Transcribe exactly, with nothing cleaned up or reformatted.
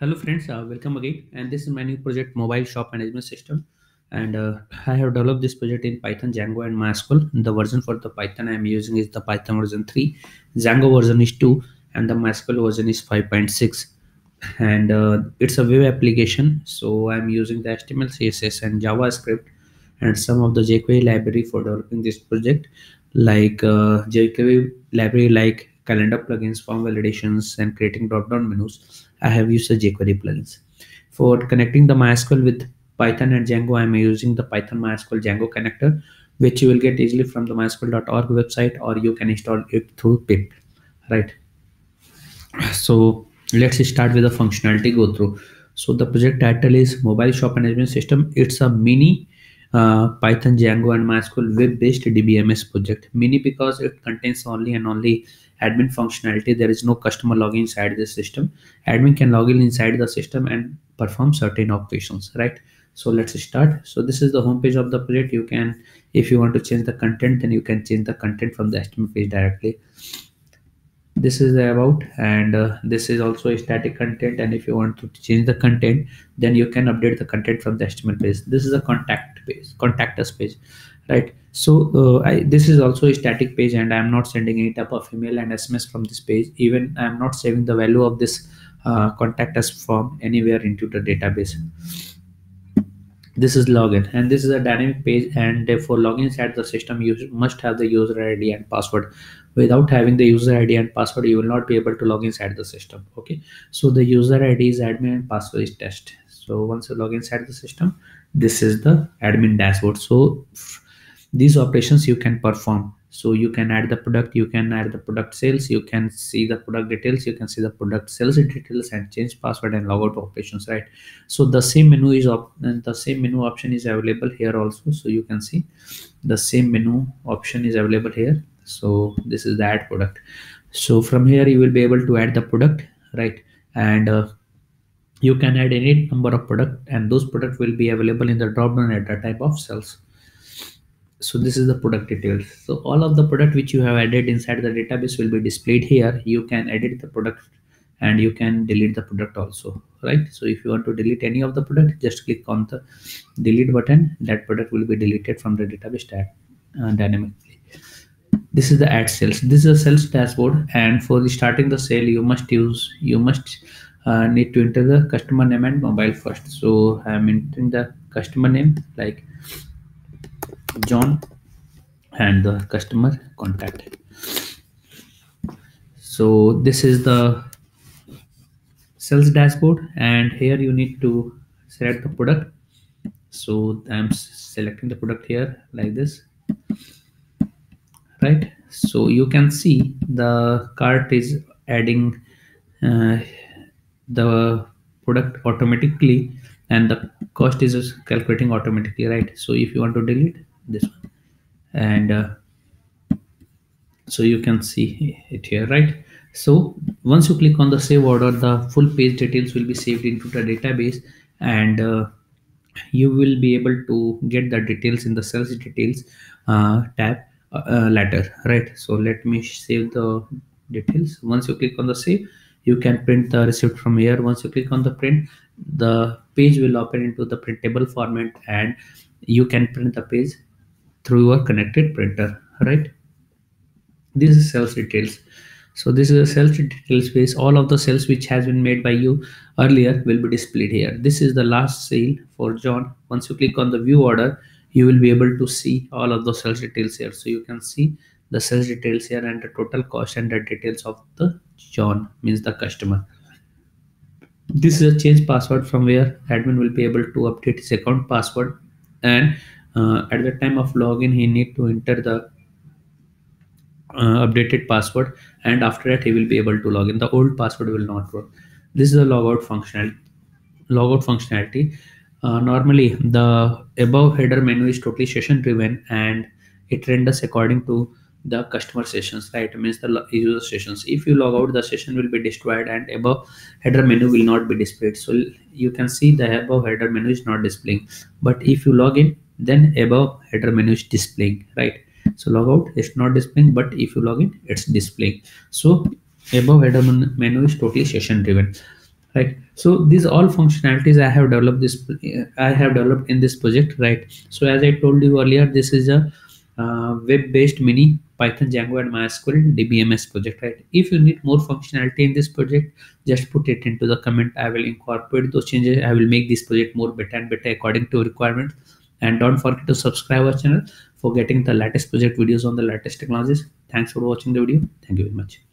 Hello friends, uh, welcome again. And this is my new project, Mobile Shop Management System. And uh, I have developed this project in Python, Django, and MySQL. The version for the Python I am using is the Python version three, Django version is two, and the MySQL version is five point six. And uh, it's a web application, so I'm using the H T M L, C S S, and JavaScript, and some of the jQuery library for developing this project, like uh, jQuery library like calendar plugins, form validations, and creating drop-down menus. I have used the jQuery plugins. For connecting the MySQL with Python and Django, I'm using the Python MySQL Django connector, which you will get easily from the mysql dot org website, or you can install it through pip. Right. So let's start with the functionality go through. So the project title is Mobile Shop Management System. It's a mini uh, Python, Django, and MySQL web-based D B M S project. Mini because it contains only and only admin functionality. There is no customer login inside the system. Admin can log in inside the system and perform certain operations, right? So let's start. So this is the home page of the project. You can, if you want to change the content, then you can change the content from the H T M L page directly. This is the about, and uh, this is also a static content, and if you want to change the content, then you can update the content from the H T M L page. This is a contact page, contact us page, right? So uh, I, this is also a static page, and I'm not sending any type of email and S M S from this page. Even I'm not saving the value of this uh, contact us form anywhere into the database. This is login, and this is a dynamic page, and for login inside the system you must have the user I D and password. Without having the user I D and password, you will not be able to log inside the system. Okay, so the user I D is admin and password is test. So once you log inside the system, this is the admin dashboard. So these operations you can perform. So you can add the product, you can add the product sales, you can see the product details, you can see the product sales details, and change password and logout operations, right? So the same menu is op and the same menu option is available here also. So you can see the same menu option is available here. So this is the add product. So from here you will be able to add the product, right? And uh, you can add any number of product, and those products will be available in the drop down at the type of cells. So this is the product details. So all of the product which you have added inside the database will be displayed here. You can edit the product and you can delete the product also, right? So if you want to delete any of the product, just click on the delete button. That product will be deleted from the database tab uh, dynamically. This is the add sales. This is a sales dashboard, and for the starting the sale, you must use you must uh, need to enter the customer name and mobile first. So I'm entering the customer name like John and the customer contact. So this is the sales dashboard, and here you need to select the product. So I'm selecting the product here like this, right? So you can see the cart is adding uh, the product automatically, and the cost is calculating automatically, right? So if you want to delete this one, and uh, so you can see it here, right? So once you click on the save order, the full page details will be saved into the database, and uh, you will be able to get the details in the sales details uh, tab uh, uh, later, right? So let me save the details. Once you click on the save, you can print the receipt from here. Once you click on the print, the page will open into the printable format, and you can print the page through your connected printer, right? This is sales details. So this is a sales details page. All of the sales which has been made by you earlier will be displayed here. This is the last sale for John. Once you click on the view order, you will be able to see all of the sales details here. So you can see the sales details here, and the total cost and the details of the John, means the customer. This is a change password from where admin will be able to update his account password, and uh, at the time of login he need to enter the uh, updated password, and after that he will be able to log in. The old password will not work. This is a logout functionality. Logout functionality. Uh, normally, the above header menu is totally session driven, and it renders according to the customer sessions, right? It means the user sessions. If you log out, the session will be destroyed, and above header menu will not be displayed. So you can see the above header menu is not displaying, but if you log in, then above header menu is displaying, right? So logout is not displaying, but if you log in, it's displaying. So above header menu is totally session driven. right? So these all functionalities I have developed this I have developed in this project, right? So as I told you earlier, this is a uh, web-based mini Python, Django, and MySQL D B M S project, right? If you need more functionality in this project, just put it into the comment. I will incorporate those changes. I will make this project more better and better according to requirements. And don't forget to subscribe our channel for getting the latest project videos on the latest technologies. Thanks for watching the video. Thank you very much.